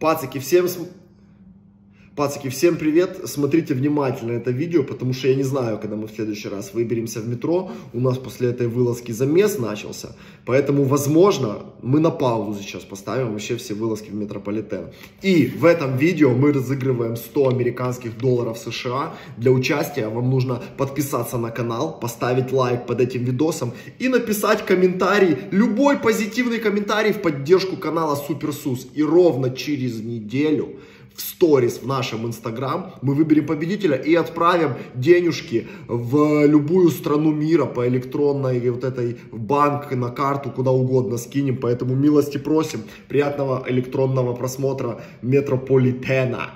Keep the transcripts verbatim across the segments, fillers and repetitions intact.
Пацики, всем... Пацики, всем привет! Смотрите внимательно это видео, потому что я не знаю, когда мы в следующий раз выберемся в метро. У нас после этой вылазки замес начался. Поэтому, возможно, мы на паузу сейчас поставим вообще все вылазки в метрополитен. И в этом видео мы разыгрываем сто американских долларов США. Для участия вам нужно подписаться на канал, поставить лайк под этим видосом и написать комментарий, любой позитивный комментарий в поддержку канала Суперсус. И ровно через неделю в сторис в нашем инстаграм мы выберем победителя и отправим денежки в любую страну мира по электронной вот этой банк, на карту, куда угодно скинем. Поэтому милости просим. Приятного электронного просмотра метрополитена.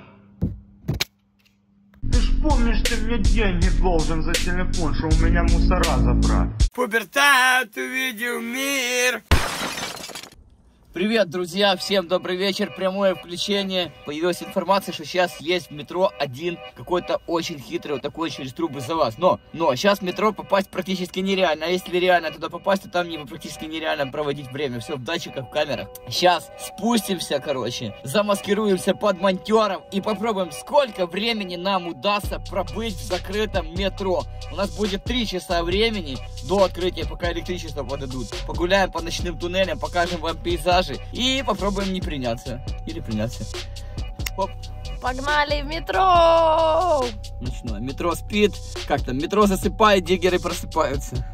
Ты ж помнишь, ты мне деньги должен за телефон, что у меня мусора забрать. Пубертат увидел мир. Привет, друзья, всем добрый вечер, прямое включение. Появилась информация, что сейчас есть в метро один какой-то очень хитрый, вот такой через трубы залаз. Но, но сейчас в метро попасть практически нереально. А если реально туда попасть, то там не, практически нереально проводить время. Все в датчиках, в камерах. Сейчас спустимся, короче, замаскируемся под монтером и попробуем, сколько времени нам удастся пробыть в закрытом метро. У нас будет три часа времени до открытия, пока электричество подадут. Погуляем по ночным туннелям, покажем вам пейзаж. И попробуем не приняться. Или приняться. Оп. Погнали в метро! Ночное. Метро спит. Как там? Метро засыпает, диггеры просыпаются.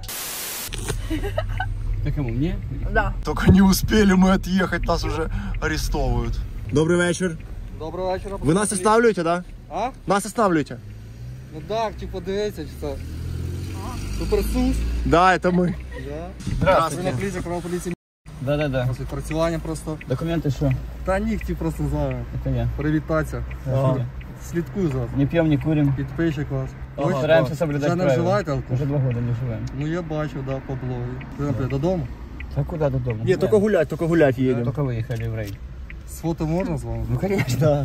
Ты кому? Мне? Да. Только не успели мы отъехать, нас уже арестовывают. Добрый вечер. Добрый вечер. Вы нас останавливаете, да? А? Нас останавливаете? Ну так, типа, дивіться, что Суперсус. Да, это мы. Да. Здравствуйте. Ви на поліції, крова поліції. Да-да-да. После працювання просто. Документы что? Та нігті просто знаю. Это я. Привітатися. Ага. Слідкую за вас. Не пьем, не курим. Підписчик вас. Ага. Стараемся соблюдать Вже не правила. вживаєте алкоголь? Уже два года не живем. Ну я бачу, да, по блогу. Ви, наприклад, додому? А куда до дома? Нет, только гулять, только гулять едем. Только выехали в рейд. З фото можна з вами? Ну, конечно.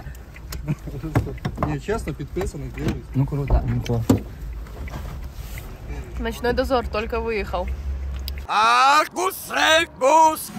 Ні, чесно, підписаний, дивлюсь. Ну, круто. Ну, классно. Ночной дозор только выехал. Аркус Рейкус!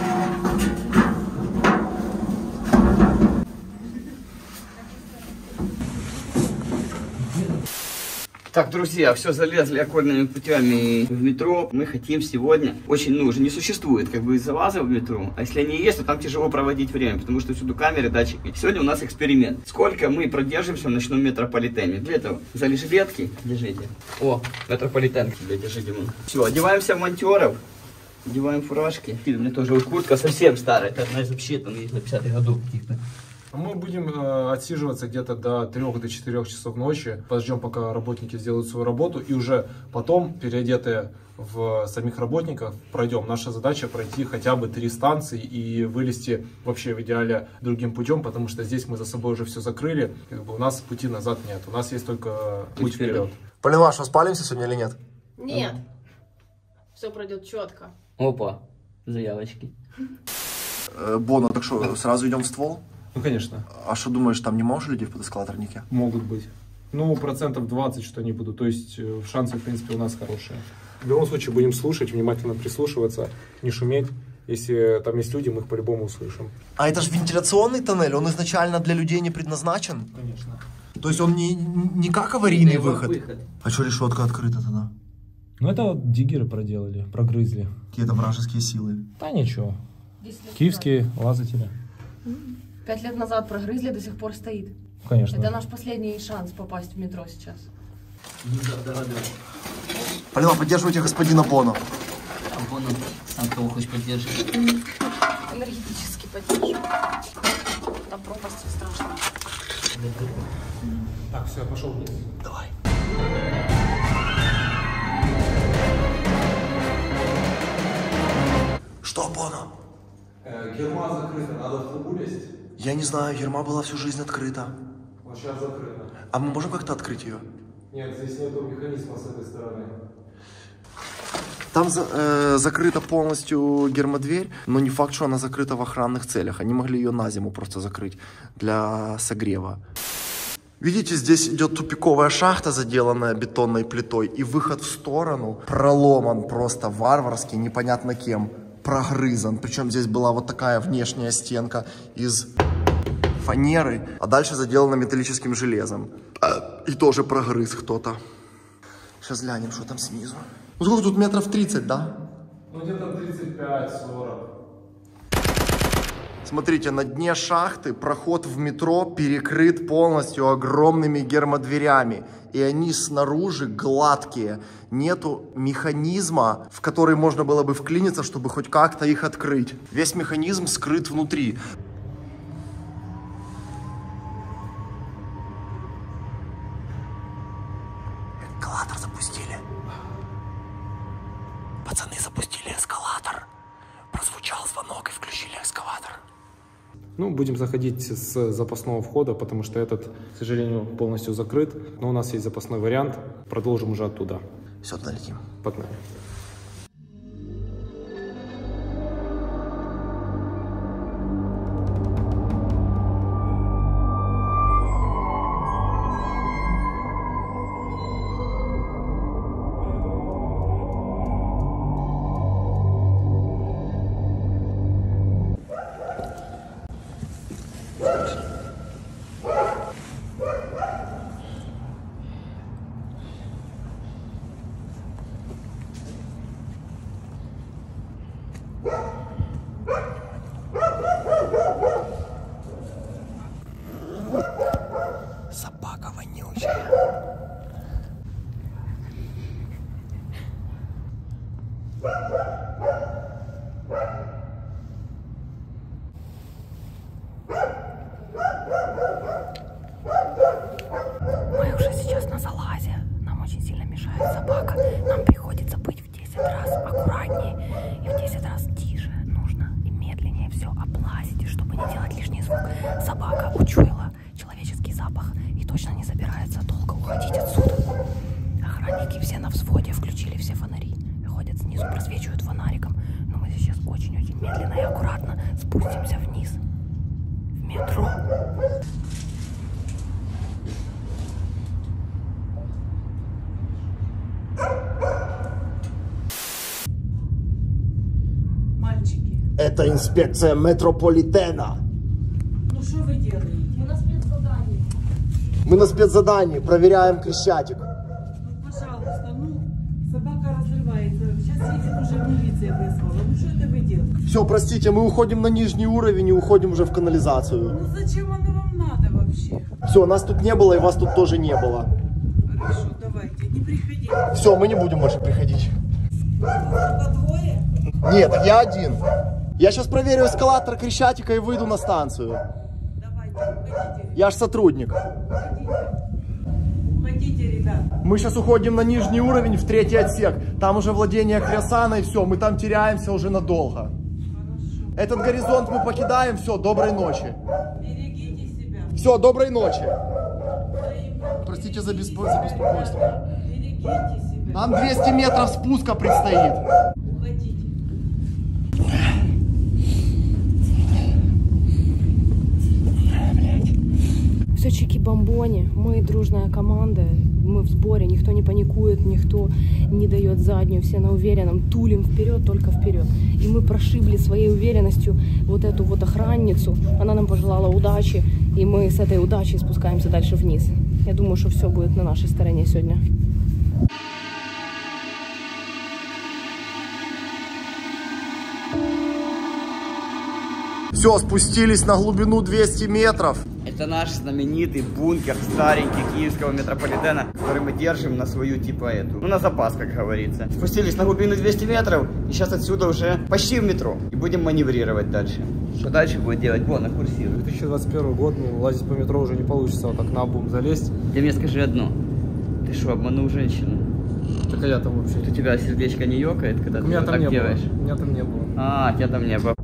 Так, друзья, все, залезли окольными путями в метро. Мы хотим сегодня, очень, ну, уже не существует как бы залазов в метро. А если они есть, то там тяжело проводить время, потому что всюду камеры, датчики. Сегодня у нас эксперимент. Сколько мы продержимся в ночном метрополитене? Для этого взяли жилетки, держите. О, метрополитен, тебе держите. Все, одеваемся в монтеров. Одеваем фуражки. У меня тоже вот куртка совсем старая. Это одна из вообще там есть на пятидесятых годов каких-то. Мы будем э, отсиживаться где-то до трёх-четырёх часов ночи. Подождем, пока работники сделают свою работу. И уже потом, переодетые в самих работников, пройдем. Наша задача пройти хотя бы три станции и вылезти вообще в идеале другим путем, потому что здесь мы за собой уже все закрыли. Как бы у нас пути назад нет. У нас есть только путь вперед. Полин, ваш, спалимся сегодня или нет? Нет. Все пройдет четко. Опа, заявочки. Э, Боно, так что, сразу идем в ствол? Ну, конечно. А что думаешь, там не можешь людей в подэскалаторнике? Могут быть. Ну, процентов двадцать, что не буду. То есть шансы, в принципе, у нас хорошие. В любом случае, будем слушать, внимательно прислушиваться, не шуметь. Если там есть люди, мы их по-любому услышим. А это же вентиляционный тоннель, он изначально для людей не предназначен? Конечно. То есть он не, не как аварийный Это выход? выход. А что решетка открыта тогда? Ну, это диггеры проделали, прогрызли. Какие-то вражеские силы. Да ничего. Киевские лазатели. Пять лет назад прогрызли, до сих пор стоит. Конечно. Это наш последний шанс попасть в метро сейчас. Полина, поддерживайте господина Боно. А Боно сам кого хочешь поддерживать? Энергетически поддерживаю. Там пропасть страшная. Так, все, пошел вниз. Давай. Что, Боно? Э, Герма закрыта, надо в трубу лезть. Я не знаю, Ерма была всю жизнь открыта. Вот сейчас закрыта. А мы можем как-то открыть ее? Нет, здесь нету механизма с этой стороны. Там за, э, закрыта полностью гермодверь, но не факт, что она закрыта в охранных целях. Они могли ее на зиму просто закрыть для согрева. Видите, здесь идет тупиковая шахта, заделанная бетонной плитой, и выход в сторону проломан просто варварски, непонятно кем. прогрызан. Причем здесь была вот такая внешняя стенка из фанеры, а дальше заделана металлическим железом. И тоже прогрыз кто-то. Сейчас глянем, что там снизу. Ну сколько тут, метров тридцать, да? Ну где-то тридцать пять сорок. Смотрите, на дне шахты проход в метро перекрыт полностью огромными гермодверями. И они снаружи гладкие. Нету механизма, в который можно было бы вклиниться, чтобы хоть как-то их открыть. Весь механизм скрыт внутри. Эскалатор запустили. Пацаны запустили эскалатор. Прозвучал звонок и включили эскалатор. Ну, будем заходить с запасного входа, потому что этот, к сожалению, полностью закрыт. Но у нас есть запасной вариант. Продолжим уже оттуда. Все, налетим. Погнали. Собака вонючая. Мы уже сейчас на залазе. Нам очень сильно мешает собака. Нам приходится быть в десять раз аккуратнее и в десять раз тише. Нужно и медленнее все облазить, чтобы не делать лишний звук. Собака учуяла человеческий запах и точно не собирается долго уходить отсюда. Охранники все на взводе, включили все фонари. Ходят снизу, просвечивают фонариком. Но мы сейчас очень-очень медленно и аккуратно спустимся вниз. В метро. Мальчики, Это инспекция метрополитена. ну что вы делаете? Мы на спецзадании. Мы на спецзадании проверяем Крещатик. Ну, пожалуйста, ну, собака разрывается. Сейчас едет уже милиция вызвала. Ну что это вы делаете? Все, простите, мы уходим на нижний уровень и уходим уже в канализацию. Ну зачем оно вам надо вообще? Все, нас тут не было и вас тут тоже не было. Хорошо, давайте, не приходите. Все, мы не будем больше приходить. Только двое? Нет, я один. Я сейчас проверю эскалатор Крещатика и выйду на станцию. Давайте, уходите. Я ж сотрудник. Уходите. Уходите, ребят. Мы сейчас уходим на нижний уровень в третий отсек. Там уже владение Хрясана и все, мы там теряемся уже надолго. Хорошо. Этот горизонт мы покидаем, все, доброй ночи. Берегите себя. Все, доброй ночи. Взаимно. Простите за, беспо... за беспокойство. Берегите себя. Нам двести метров спуска предстоит. Уходите. Все чики-бомбони, мы дружная команда, мы в сборе, никто не паникует, никто не дает заднюю, все на уверенном, тулим вперед, только вперед. И мы прошибли своей уверенностью вот эту вот охранницу, она нам пожелала удачи, и мы с этой удачей спускаемся дальше вниз. Я думаю, что все будет на нашей стороне сегодня. Все, спустились на глубину двести метров. Это наш знаменитый бункер старенький киевского метрополитена, который мы держим на свою типа эту, ну на запас, как говорится. Спустились на глубину двести метров и сейчас отсюда уже почти в метро. И будем маневрировать дальше. Что дальше будет делать? Вон, на курсиру. две тысячи двадцать первый год, ну, лазить по метро уже не получится, вот так на обум залезть. Ты мне скажи одно. Ты что, обманул женщину? Так а я там вообще... У тебя сердечко не ёкает, когда У ты меня вот там так не делаешь? было. У меня там не было. А, тебя там не было.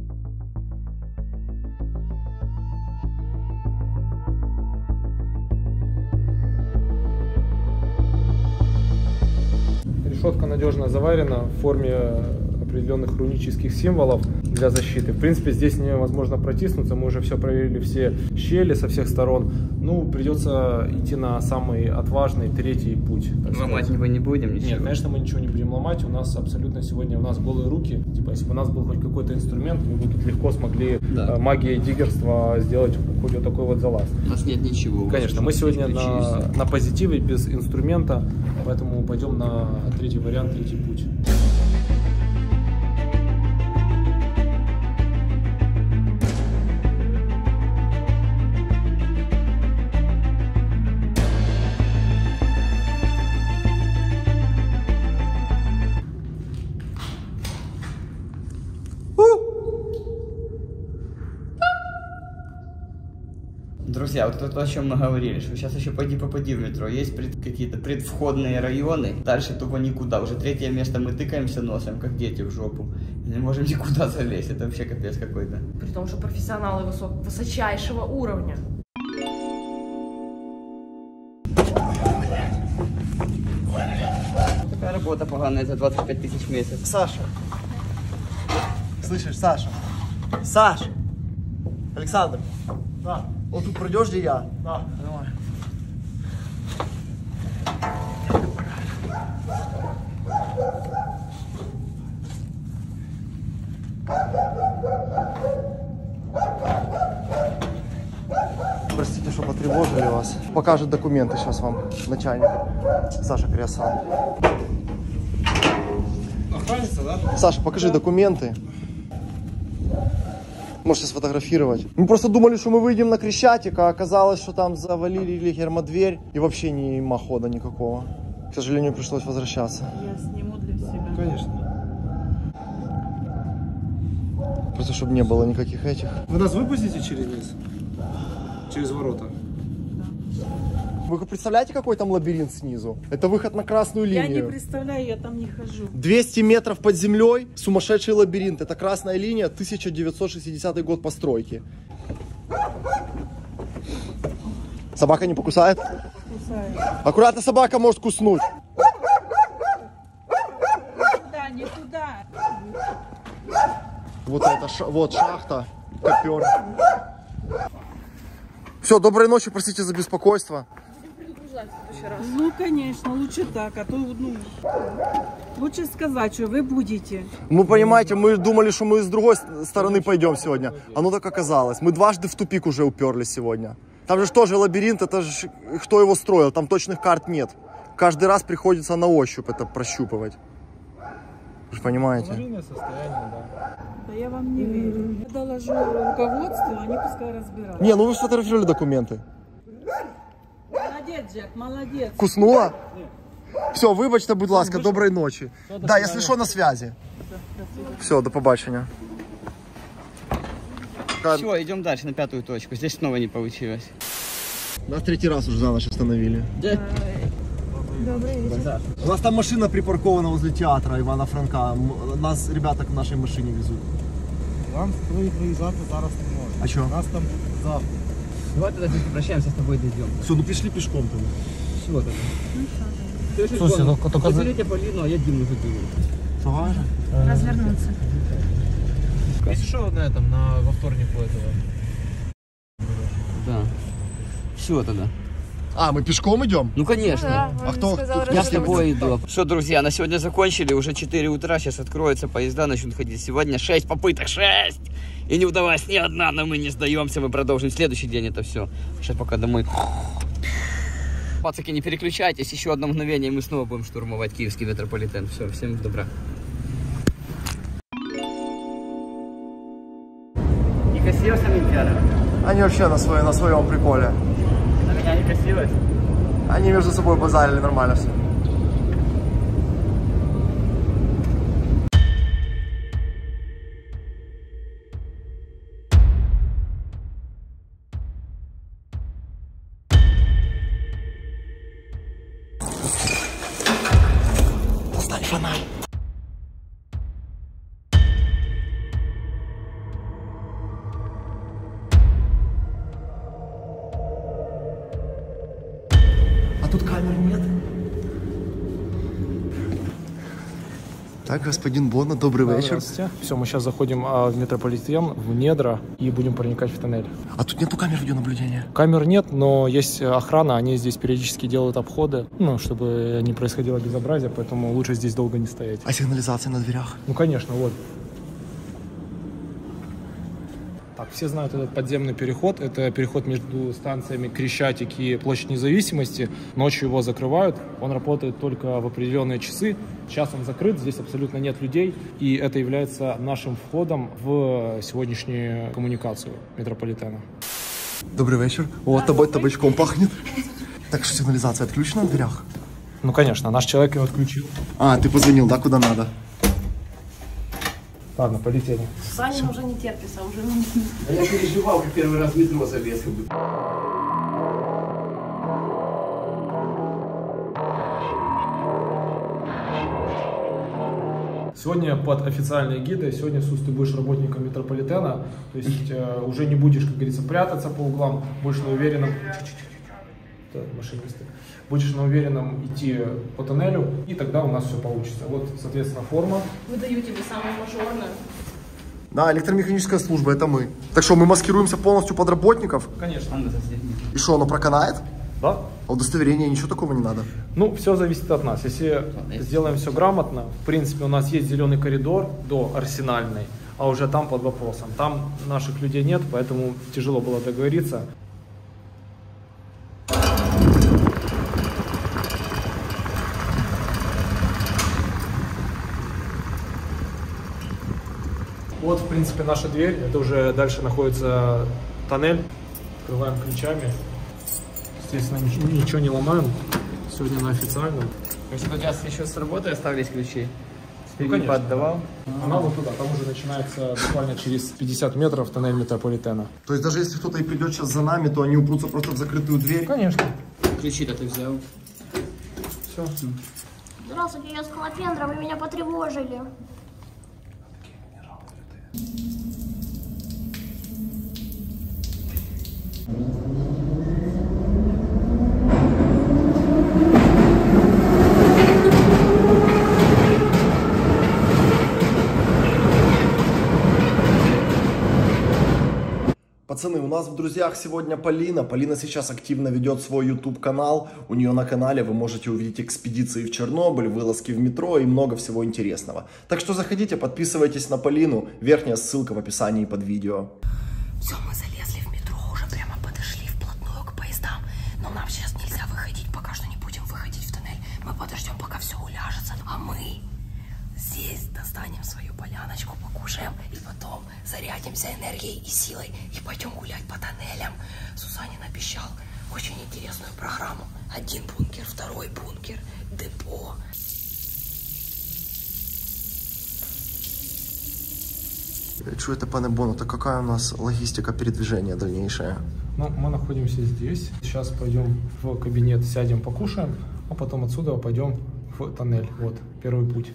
Решетка надежно заварена в форме определенных рунических символов для защиты. В принципе, здесь невозможно протиснуться, мы уже все проверили, все щели со всех сторон. Ну, придется идти на самый отважный третий путь. Ломать его не будем, ничего? Нет, конечно, мы ничего не будем ломать, у нас абсолютно сегодня у нас голые руки. Типа, если бы у нас был хоть какой-то инструмент, мы бы тут легко смогли да. э, магией диггерства сделать хоть вот такой вот залаз. У нас нет ничего. Конечно, мы сегодня на, на позитиве, без инструмента, поэтому пойдем на третий вариант, третий путь. Друзья, вот это то, о чем мы говорили, что сейчас еще пойди попади в метро, есть пред, какие-то предвходные районы, дальше тупо никуда, уже третье место мы тыкаемся носом, как дети в жопу, и не можем никуда залезть, это вообще капец какой-то. При том, что профессионалы высок, высочайшего уровня. Такая работа поганая за двадцать пять тысяч в месяц. Саша, слышишь, Саша? Саш! Александр! Да. Вот тут пройдешь, где я? Да. Давай. Простите, что потревожили вас. Покажет документы сейчас вам начальник. Саша Криасан. Охранница, да? Саша, покажи документы. Можете сфотографировать. Мы просто думали, что мы выйдем на Крещатик, а оказалось, что там завалили или гермодверь. И вообще нема хода никакого. К сожалению, пришлось возвращаться. Я сниму для себя. Конечно. Просто чтобы не было никаких этих. Вы нас выпустите через низ? Через ворота? Вы представляете, какой там лабиринт снизу? Это выход на красную линию. Я не представляю, я там не хожу. двести метров под землей, сумасшедший лабиринт. Это красная линия, тысяча девятьсот шестидесятый год постройки. Собака не покусает? Кусаю. Аккуратно, собака может куснуть. Да, не туда. Вот это, ша вот шахта, копер. Все, доброй ночи, простите за беспокойство. Ну, конечно, лучше так, а то, ну, лучше сказать, что вы будете. Мы, понимаете, мы думали, что мы с другой стороны пойдем сегодня. Оно так оказалось. Мы дважды в тупик уже уперлись сегодня. Там же тоже лабиринт, это же кто его строил, там точных карт нет. Каждый раз приходится на ощупь это прощупывать. Вы же понимаете? Аварийное состояние, да. Да я вам не верю. Я доложу руководству, они пускай разбираются. Не, ну вы сфотографировали документы. Молодец, Джек, молодец. Куснула? Все, вибачте, будь ласка, доброї ночі. Да, если что, на связи. Все, до побачення. Все, идем дальше на пятую точку, здесь снова не получилось. Нас третий раз уже за ночь остановили. Добрый вечер. У нас там машина припаркована возле театра Ивана Франка. Нас ребята к нашей машине везут. Вам виїжджати зараз не можна. А что? Нас там завтра. Давай тогда здесь попрощаемся с тобой, дойдем. Все, ну пришли пешком там. Все тогда. Слушай, ну, только за- Заберите Полину, а я Диму заберу. Что важно? Развернуться. Если что, на этом, на, во вторник у этого. Да. Все тогда. А, мы пешком идем? Ну конечно. А кто? кто- Я с тобой иду. Что, друзья, на сегодня закончили, уже четыре утра, сейчас откроются поезда, начнут ходить. Сегодня шесть попыток, шесть! И не удалась ни одна, но мы не сдаемся, мы продолжим следующий день это все. Сейчас пока домой. Пацаки, не переключайтесь, еще одно мгновение, и мы снова будем штурмовать киевский метрополитен. Все, всем добра. Не косилась Олимпиада? Они вообще на, свое, на своем приколе. На меня не косилась? Они между собой базарили нормально все. Достань фонарь. А тут камер нет? Так, господин Бонна, добрый Да, вечер. здравствуйте. Все, мы сейчас заходим а, в метрополитен, в недра и будем проникать в тоннель. А тут нету камер видеонаблюдения? Камер нет, но есть охрана, они здесь периодически делают обходы, ну, чтобы не происходило безобразие, поэтому лучше здесь долго не стоять. А сигнализация на дверях? Ну, конечно, вот. Так, все знают этот подземный переход. Это переход между станциями Крещатик и Площадь Независимости. Ночью его закрывают. Он работает только в определенные часы. Сейчас он закрыт, здесь абсолютно нет людей. И это является нашим входом в сегодняшнюю коммуникацию метрополитена. Добрый вечер. О, тобой табачком пахнет. Так что сигнализация отключена на дверях? Ну, конечно, наш человек его отключил. А, ты позвонил, да, куда надо? Ладно, полетели. Саня уже не терпится, уже... А я переживал, как первый раз в метро залез. Сегодня под официальной гидой, сегодня, Сус, ты будешь работником метрополитена, то есть э, уже не будешь, как говорится, прятаться по углам, будешь на уверенном... Да, машинисты. Будешь на уверенном идти по тоннелю, и тогда у нас все получится. Вот, соответственно, форма. Выдаю тебе самое мажорное. Да, электромеханическая служба, это мы. Так что, мы маскируемся полностью под работников? Конечно. И что, оно проканает? Да. А удостоверения, ничего такого не надо? Ну, все зависит от нас. Если сделаем все грамотно, в принципе, у нас есть зеленый коридор до Арсенальной, а уже там под вопросом. Там наших людей нет, поэтому тяжело было договориться. Вот, в принципе, наша дверь. Это уже дальше находится тоннель. Открываем ключами. Естественно, ничего, ничего не ломаем. Сегодня на официальном. То есть у тебя еще с работы остались ключи? Ну, конечно. Отдавал. Она вот туда. Там уже начинается буквально через пятьдесят метров тоннель метрополитена. То есть даже если кто-то и придет сейчас за нами, то они упрутся просто в закрытую дверь? Конечно. Ключи-то ты взял. Все. Здравствуйте, я Скалопендра, вы меня потревожили. Пацаны, у нас в друзьях сегодня Полина. Полина сейчас активно ведет свой YouTube канал. У нее на канале вы можете увидеть экспедиции в Чернобыль, вылазки в метро и много всего интересного. Так что заходите, подписывайтесь на Полину. Верхняя ссылка в описании под видео. Все, мы залезли в метро, уже прямо подошли вплотную к поездам. Но нам сейчас нельзя выходить, пока что не будем выходить в тоннель. Мы подождем, пока все уляжется. А мы здесь достанем свою поляночку, покушаем и потом зарядимся энергией и силой и пойдем гулять по тоннелям. Сусанин обещал очень интересную программу. Один бункер, второй бункер, депо. Что это, пане Боно, это какая у нас логистика передвижения дальнейшая? Ну, мы находимся здесь. Сейчас пойдем в кабинет, сядем, покушаем, а потом отсюда пойдем в тоннель. Вот, первый путь.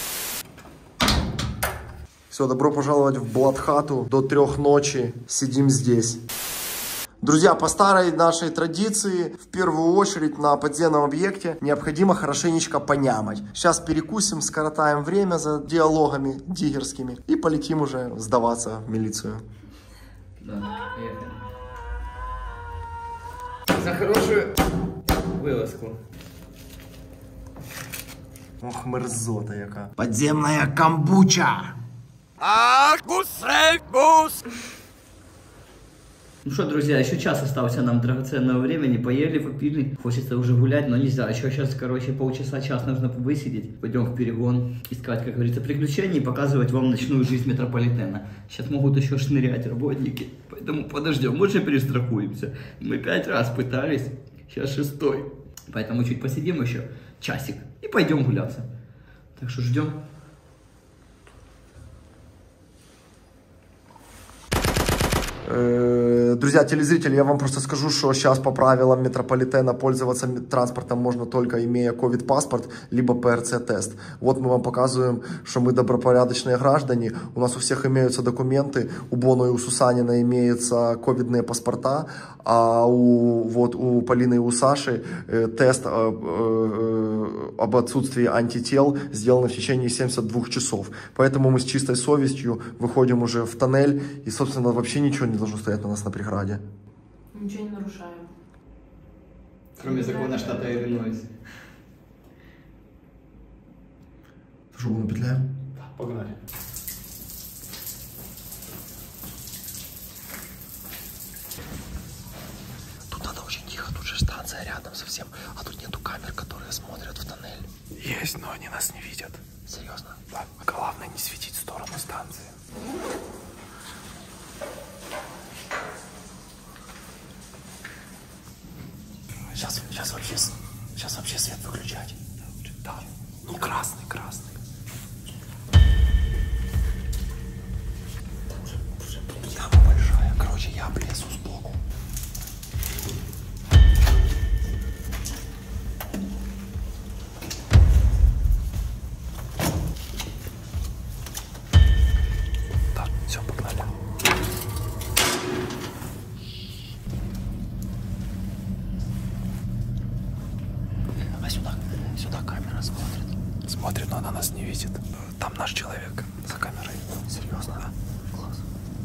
Все, добро пожаловать в Бладхату. До трех ночи сидим здесь. Друзья, по старой нашей традиции, в первую очередь на подземном объекте необходимо хорошенечко понямать. Сейчас перекусим, скоротаем время за диалогами диггерскими и полетим уже сдаваться в милицию. Да, поехали. За хорошую вылазку. Ох, мерзота яка. Подземная камбуча. Ну что, друзья, еще час остался нам драгоценного времени. Поели, попили. Хочется уже гулять, но нельзя. Еще сейчас, короче, полчаса, час нужно высидеть. Пойдем в перегон, искать, как говорится, приключений и показывать вам ночную жизнь метрополитена. Сейчас могут еще шнырять работники. Поэтому подождем, лучше перестрахуемся. Мы пять раз пытались, сейчас шестой. Поэтому чуть посидим еще часик и пойдем гуляться. Так что ждем. Э, Друзья, телезрители, я вам просто скажу, что сейчас по правилам метрополитена пользоваться транспортом можно только имея ковид-паспорт, либо ПРЦ-тест. Вот мы вам показываем, что мы добропорядочные граждане, у нас у всех имеются документы, у Боно и у Сусанина имеются ковидные паспорта, а у, вот, у Полины и у Саши э, тест э, э, об отсутствии антител сделан в течение семидесяти двух часов. Поэтому мы с чистой совестью выходим уже в тоннель и, собственно, вообще ничего не должно стоять на нас на преграде. Ничего не нарушаем. Кроме закона штата Иллинойс. Что, мы напетляем? Да, погнали. Тут надо очень тихо, тут же станция рядом совсем, а тут нету камер, которые смотрят в тоннель. Есть, но они нас не видят. Серьезно? Да. А главное не светить в сторону станции. Сейчас, сейчас вообще, сейчас вообще свет выключать. Да. Ну красный, красный. Там большая. Короче, я облезу сбоку. Да, все, погнали. А сюда, сюда камера смотрит. Смотрит, но она нас не видит. Там наш человек за камерой. Серьезно? Да. Класс.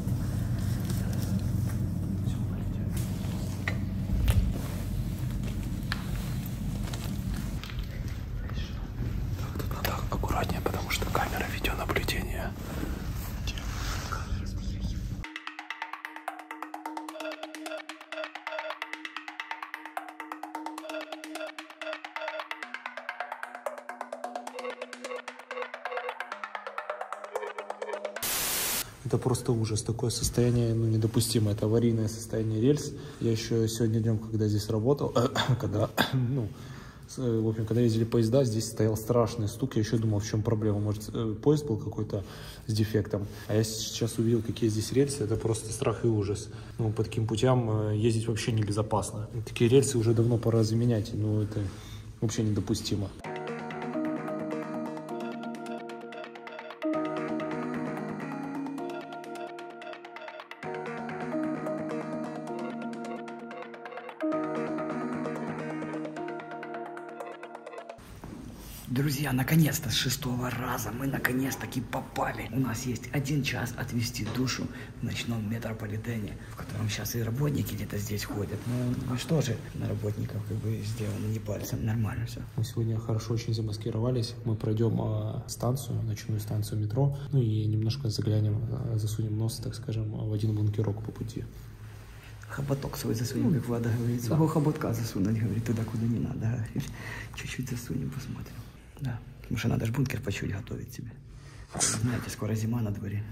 Так, тут надо аккуратнее, потому что камера видеонаблюдения. Это просто ужас. Такое состояние, ну, недопустимо. Это аварийное состояние рельс. Я еще сегодня днем, когда здесь работал, когда, ну, в общем, когда ездили поезда, здесь стоял страшный стук. Я еще думал, в чем проблема. Может, поезд был какой-то с дефектом. А я сейчас увидел, какие здесь рельсы. Это просто страх и ужас. Ну, по таким путям ездить вообще небезопасно. Такие рельсы уже давно пора заменять. Ну, это вообще недопустимо. Друзья, наконец-то с шестого раза мы наконец-таки попали. У нас есть один час отвести душу в ночном метрополитене, в котором сейчас и работники где-то здесь ходят. Ну, ну что же, на работников как бы сделано не пальцем, нормально все. Мы сегодня хорошо очень замаскировались. Мы пройдем э, станцию, ночную станцию метро, ну и немножко заглянем, э, засунем нос, так скажем, в один бункерок по пути. Хоботок свой засунем, как Влада говорит. Своего да. Хоботка засунуть, говорит, туда, куда не надо. Говорит. Чуть-чуть засунем, посмотрим. Да, потому что надо же бункер по чуть готовить себе. Знаете, скоро зима на дворе.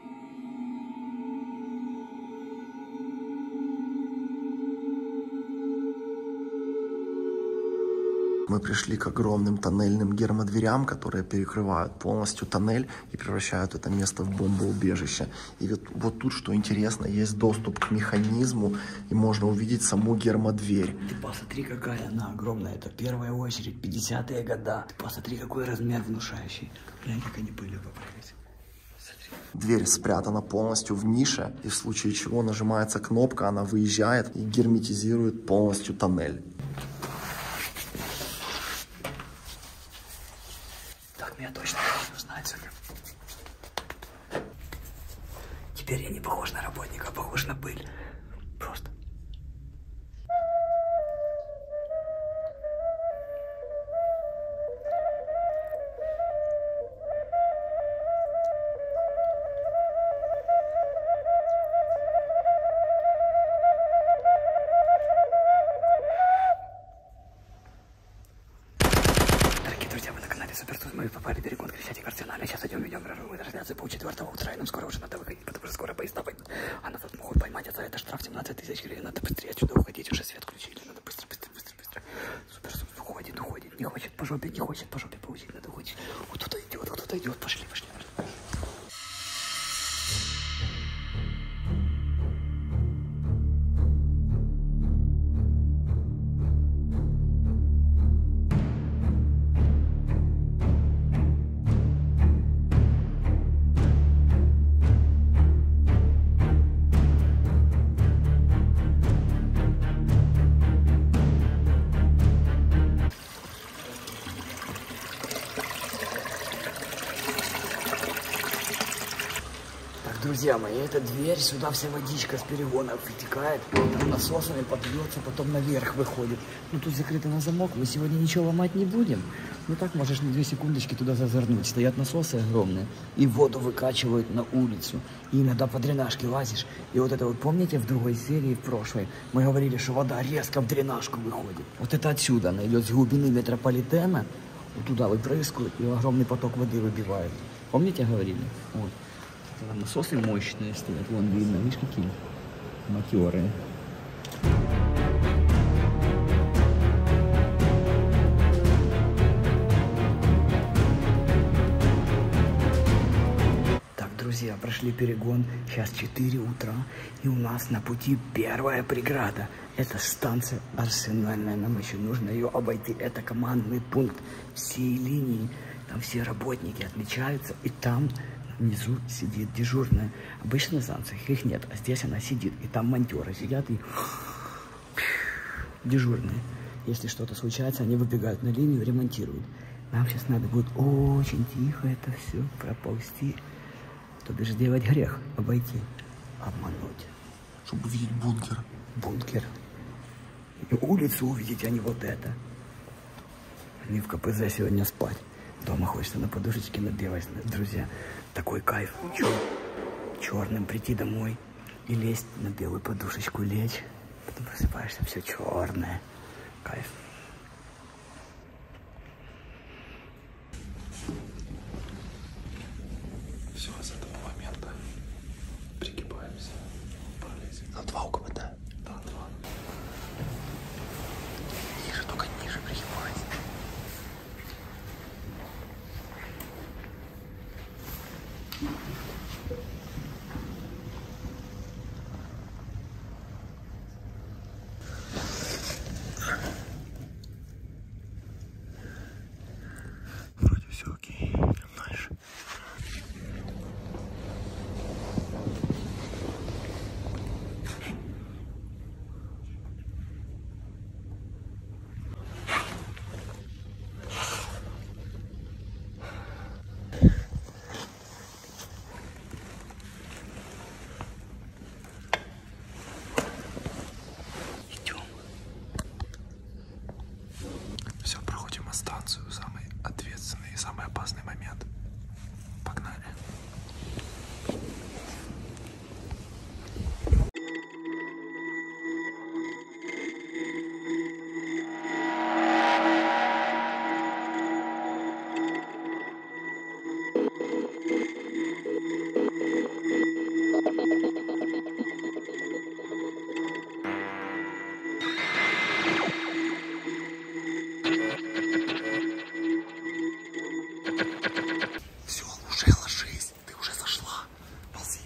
Мы пришли к огромным тоннельным гермодверям, которые перекрывают полностью тоннель и превращают это место в бомбоубежище. И вот, вот тут, что интересно, есть доступ к механизму, и можно увидеть саму гермодверь. Ты посмотри, какая она огромная. Это первая очередь, пятидесятые года. Ты посмотри, какой размер внушающий. Глянь, как они пылью покрылись. Дверь спрятана полностью в нише, и в случае чего нажимается кнопка, она выезжает и герметизирует полностью тоннель. Меня точно не узнать, сука. Теперь я не похож на работника, а похож на пыль. Просто. Мы попали в перегон Крещатик Арсенальный. Сейчас идем, ведем мировую трансляцию пол четвертого утра. И нам скоро уже надо выходить, потому что скоро поезда пойдут. А нас тут могут поймать, а за это штраф семнадцать тысяч гривен. Надо быстрее отсюда уходить. Уже свет включили. Надо быстро, быстро, быстро, быстро. Супер, супер. Уходит, уходит. Не хочет по жопе, не хочет по жопе получить. Надо уходить. Вот кто-то идет, вот кто-то идет. Пошли, пошли, пошли. друзья мои, эта дверь, сюда вся водичка с перегонов вытекает, там насосами подбьется, потом наверх выходит. Ну, тут закрыто на замок, мы сегодня ничего ломать не будем. Ну, так можешь на две секундочки туда зазырнуть. Стоят насосы огромные, и воду выкачивают на улицу. И иногда по дренажке лазишь. И вот это вот, помните, в другой серии, в прошлой, мы говорили, что вода резко в дренажку выходит. Вот это отсюда, она идет с глубины метрополитена, вот туда выпрыскивают, и огромный поток воды выбивает. Помните, говорили? Вот. Там насосы мощные стоят, вон видно, видишь, какие матерые. Так, друзья, прошли перегон, сейчас четыре утра, и у нас на пути первая преграда. Это станция Арсенальная, нам еще нужно ее обойти, это командный пункт всей линии, там все работники отмечаются, и там внизу сидит дежурная. Обычно на станциях их нет, а здесь она сидит, и там монтеры сидят и дежурные. Если что-то случается, они выбегают на линию и ремонтируют. Нам сейчас надо будет очень тихо это все проползти, то бишь сделать грех, обойти, обмануть. Чтобы увидеть бункер. Бункер. И улицу увидеть, а не вот это. Не в ка пэ зэ сегодня спать. Дома хочется на подушечке наделать, друзья. Такой кайф. Чё? Черным прийти домой и лезть на белую подушечку, лечь. Потом просыпаешься, все черное. Кайф. Все, с этого момента пригибаемся. Пролезем. На два у ка пэ тэ? Да, два. Ниже, только ниже пригибайся. Вроде все окей. Идем дальше. Все, проходим станцию, самый ответственный и самый опасный момент. Погнали. Все, уже ложись, ты уже зашла. Ползи.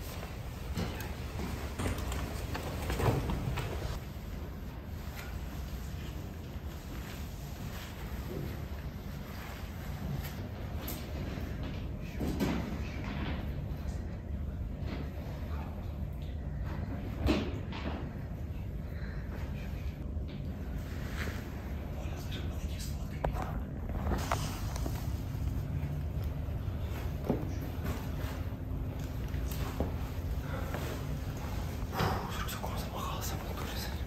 С рюкзаком замахался, буду резать.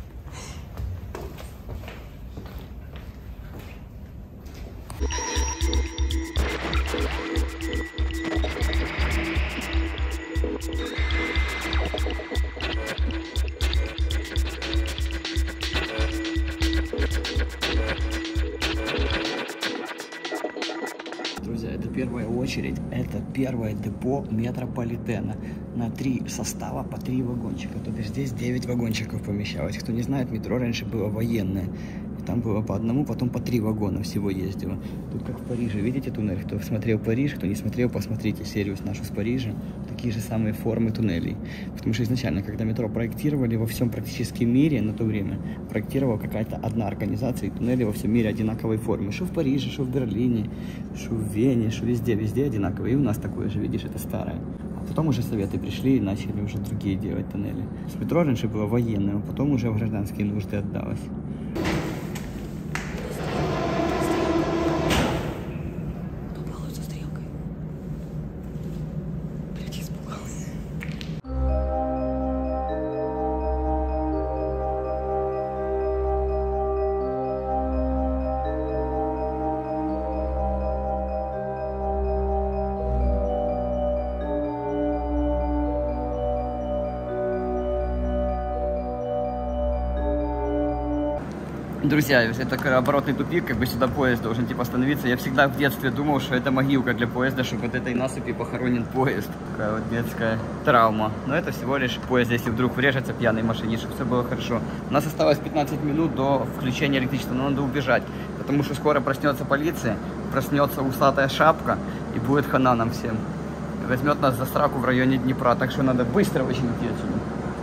Друзья, это первая очередь, это первое депо метрополитена. На три состава по три вагончика. То есть здесь девять вагончиков помещалось. Кто не знает, метро раньше было военное. И там было по одному, потом по три вагона всего ездило. Тут как в Париже, видите туннель? Кто смотрел Париж, кто не смотрел, посмотрите серию с нашу с Парижа. Такие же самые формы туннелей. Потому что изначально, когда метро проектировали во всем практически мире на то время, проектировала какая-то одна организация, и туннели во всем мире одинаковой формы. Что в Париже, что в Берлине, что в Вене, что везде, везде одинаковые. И у нас такое же, видишь, это старое. А потом уже советы пришли и начали уже другие делать туннели. С метро раньше было военным, а потом уже в гражданские нужды отдалось. Кто балуется стрелкой? Блядь, испугался. Друзья, это оборотный тупик, как бы сюда поезд должен типа остановиться. Я всегда в детстве думал, что это могилка для поезда, чтобы вот этой насыпи похоронен поезд. Такая вот детская травма. Но это всего лишь поезд, если вдруг врежется пьяный машинист, чтобы все было хорошо. У нас осталось пятнадцать минут до включения электричества, но надо убежать. Потому что скоро проснется полиция, проснется усатая шапка и будет хана нам всем. И возьмет нас за сраку в районе Днепра, так что надо быстро очень идти отсюда.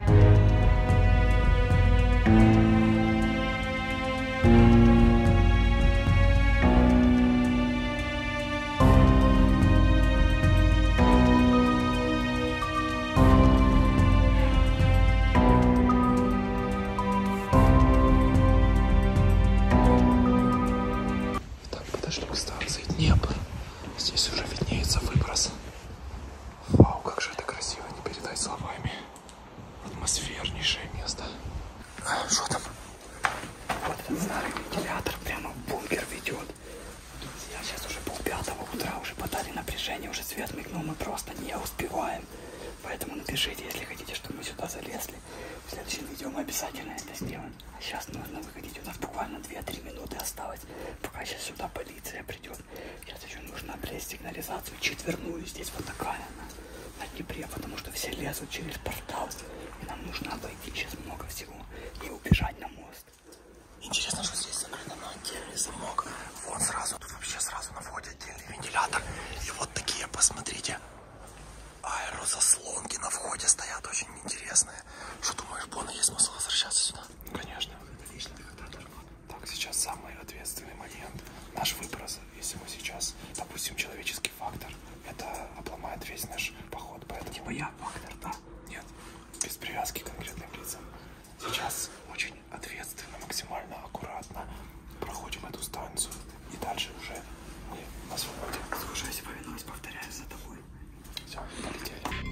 Подошли к станции Днепр. Здесь уже виднеется выброс. Вау, как же это красиво, не передать словами. Атмосфернейшее место. Что там? Вот этот старый вентилятор прямо в бункер ведет. Друзья, сейчас уже полпятого утра, уже подали напряжение, уже свет мигнул, мы просто не успеваем. Поэтому напишите, если хотите, чтобы мы сюда залезли. В следующем видео мы обязательно это сделаем. А сейчас нужно выходить, у нас буквально две-три минуты осталось, пока сейчас сюда полиция придет. Сейчас еще нужно облезть сигнализацию четверную, здесь вот такая она, на Днепре, потому что все лезут через портал. И нам нужно обойти сейчас много всего и убежать на мост. Интересно, что здесь закрыто на отдельный замок. Вон сразу, тут вообще сразу на входе отдельный вентилятор. И вот такие, посмотрите, аэрозаслонки на входе стоят, очень интересные. Что думаешь, Бона, есть смысл возвращаться сюда? Конечно. Так, сейчас самый ответственный момент. Наш выброс, если мы сейчас допустим человеческий фактор, это обломает весь наш поход. Поэтому... Типа я фактор, да? Нет, без привязки к конкретным лицам. Сейчас очень ответственно, максимально аккуратно проходим эту станцию. И дальше уже мы на свободе. Слушаюсь, повинуюсь, повторяю за тобой. Все, полетели.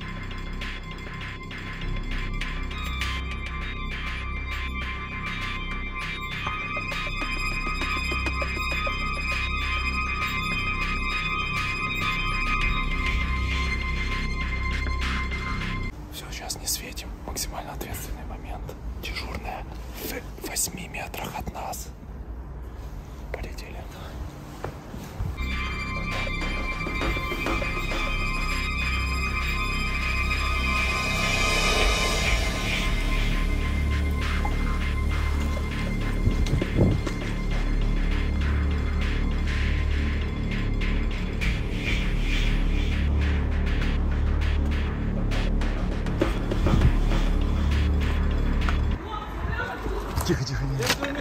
Все, сейчас не светим. Максимально ответственный момент. Дежурная в восьми метрах от нас. Полетели. Тихо, тихо, не.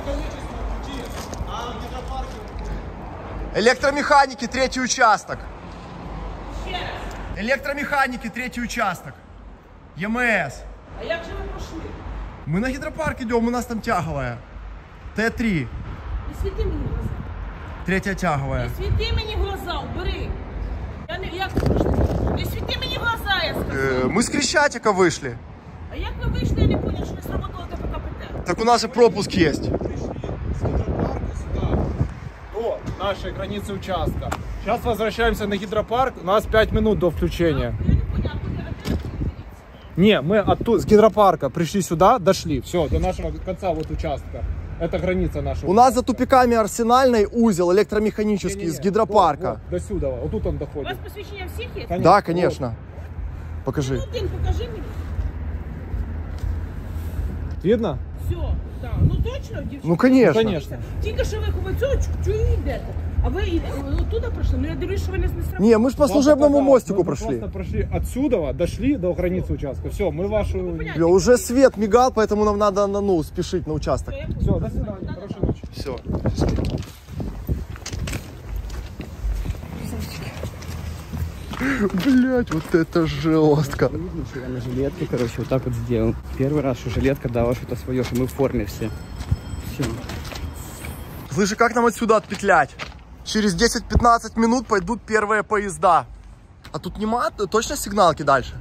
Электромеханики, третий участок. Электромеханики, третий участок. ЕМС. А як же ви пішли? Мы на гидропарк идем, у нас там тяговая. Т три. Не світи мені в глаза. Третья тяговая. Не світи мені в глаза, убери. Я не, як ви пішли? Не світи мені в глаза, я сказала. Э, мы с Крещатика вышли. А як ви вийшли, я не поняла, що не сработало ТПКПТ. Так у нас же пропуск есть. До нашей границы участка. Сейчас возвращаемся на гидропарк. У нас пять минут до включения. Не, мы оттуда, с гидропарка пришли сюда, дошли. Все, до нашего конца вот участка. Это граница нашего. У нас за тупиками Арсенальный узел электромеханический Не-не-не. с гидропарка. Вот, вот, до сюда, вот тут он У доходит. вас посвящення всіх є? Конечно. Да, конечно. Вот. Покажи. Ну, один, покажи мені. Видно? Все, так. Ну точно, дівчата? Ну, конечно. Ну, конечно. Тільки що ви в цього чую йдете. А ви і- оттуда пройшли? Ну я дивлюсь, що ви не сработали. Не, мы ж по Вам служебному показалось, мостику мы прошли. Просто прошли отсюда, дошли до границы участка. Все, мы вашу... Бля, уже свет мигал, поэтому нам надо на, ну, спешить на участок. Все, до свидания, хорошей ночи. Все. Блять, вот это жестко. Я на жилетке, короче, вот так вот сделал. Первый раз, что жилетка дала что-то свое, что мы в форме все. Все. Слышь, как нам отсюда отпетлять? Через десять-пятнадцать минут пойдут первые поезда. А тут нема точно сигналки дальше?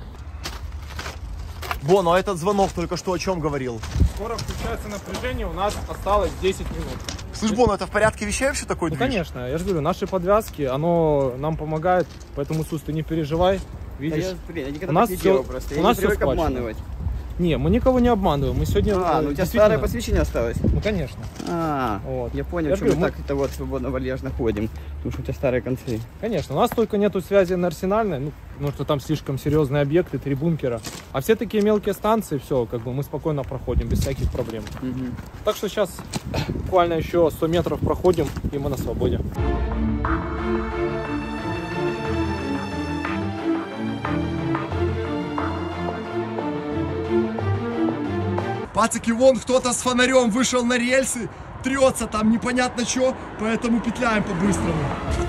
Во, но этот звонок только что о чем говорил? Скоро включается напряжение, у нас осталось десять минут. Слышь, Бон, это в порядке вещей вообще такой Ну, движ? конечно, я же говорю, наши подвязки, оно нам помогает, поэтому, Сус, ты не переживай, видишь. Да я, блин, я никогда у нас так не все, делал просто. Я у нас не все привык схвачено. обманывать. Не, мы никого не обманываем. Мы сегодня... А, ну у тебя старое посвящение осталось? Ну, конечно. А, вот. Я понял, я что мы мы... так-то вот свободно вальяжно ходим. Потому что у тебя старые концы. Конечно. У нас только нету связи на Арсенальной, ну, потому что там слишком серьезные объекты, три бункера. А все такие мелкие станции, все, как бы мы спокойно проходим, без всяких проблем. Угу. Так что сейчас буквально еще сто метров проходим, и мы на свободе. Пацаки, вон кто-то с фонарем вышел на рельсы, трется там непонятно что, поэтому петляем по-быстрому.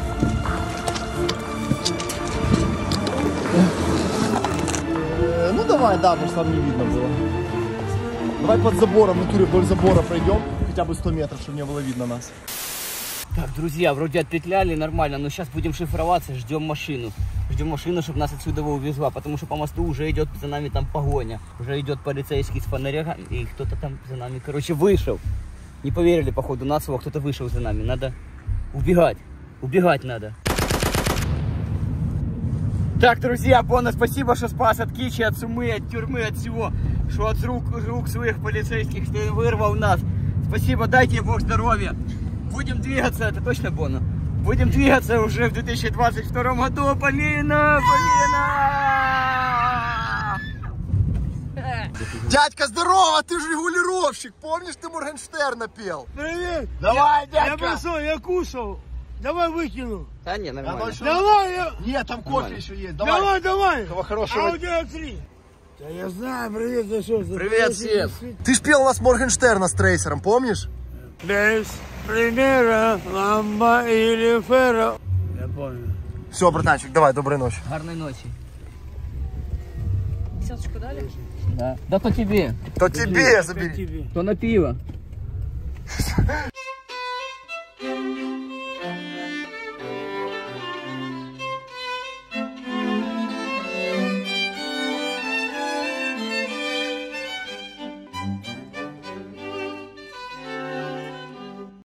Ну давай, да, потому что там не видно было. Давай под забором, в натуре вдоль забора пройдем, хотя бы сто метров, чтобы не было видно нас. Так, друзья, вроде отпетляли нормально, но сейчас будем шифроваться, ждем машину. Ждем машину, чтобы нас отсюда увезла, потому что по мосту уже идет за нами там погоня. Уже идет полицейский с фонарями, и кто-то там за нами, короче, вышел. Не поверили, походу, на слово, кто-то вышел за нами. Надо убегать, убегать надо. Так, друзья, Бона, спасибо, что спас от кичи, от сумы, от тюрьмы, от всего. Что от рук, рук своих полицейских, что вырвал нас. Спасибо, дайте Бог здоровья. Будем двигаться, это точно Бона? Будем двигаться уже в две тысячи двадцать втором году. Полина, Полина! Дядька, здорово, ты же регулировщик. Помнишь, ты Моргенштерна пел? Привет! Давай, я, дядька! Я пошел, я кушал. Давай выкину. Да не, нормально. Давай, я... Нет, там кофе нормально. Еще есть. Давай, давай. давай. Того хорошего. А у тебя три. Да я знаю, привет, за что? Привет всем. Ты ж пел у нас Моргенштерна с трейсером, помнишь? Без примера, ламба или фера. Я понял. Все, братанчик, давай, доброй ночи. Гарной ночи. Десяточку дали? Да. Да то тебе. То тебе забери. То на пиво.